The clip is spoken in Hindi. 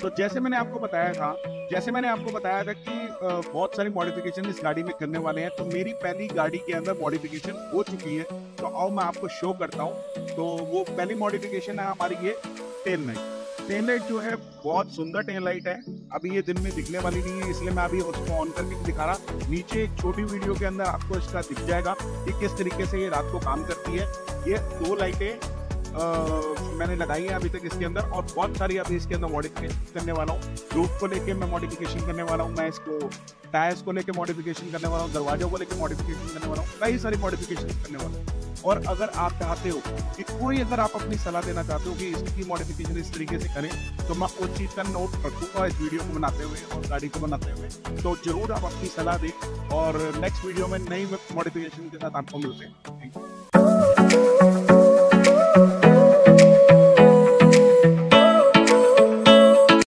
तो जैसे मैंने आपको बताया था कि बहुत सारी मॉडिफिकेशन इस गाड़ी में करने वाले हैं। तो मेरी पहली गाड़ी के अंदर मॉडिफिकेशन हो चुकी है, तो आओ मैं आपको शो करता हूँ। तो वो पहली मॉडिफिकेशन है हमारी ये टेल लाइट। टेल लाइट जो है बहुत सुंदर टेल लाइट है। अभी ये दिन में दिखने वाली नहीं है, इसलिए मैं अभी उसको ऑन करके नहीं दिखा रहा। नीचे एक छोटी वीडियो के अंदर आपको इसका दिख जाएगा कि किस तरीके से ये रात को काम करती है। ये 2 लाइटें मैंने लगाई है अभी तक इसके अंदर, और बहुत सारी अभी इसके अंदर मॉडिफिकेशन करने वाला हूँ। रूफ को लेके मैं मॉडिफिकेशन करने वाला हूँ, मैं इसको टायर्स को लेके मॉडिफिकेशन करने वाला हूँ, दरवाजों को लेके मॉडिफिकेशन करने वाला हूँ, कई सारी मॉडिफिकेशन करने वाला हूँ। और अगर आप चाहते हो कि अगर आप अपनी सलाह देना चाहते हो कि इसकी मॉडिफिकेशन इस तरीके से करें, तो मैं उस चीज़ का नोट रखूंगा इस वीडियो को बनाते हुए और गाड़ी को बनाते हुए। तो जरूर आप अपनी सलाह दें, और नेक्स्ट वीडियो में नई मॉडिफिकेशन के साथ आपको मिलते हैं। Thank you.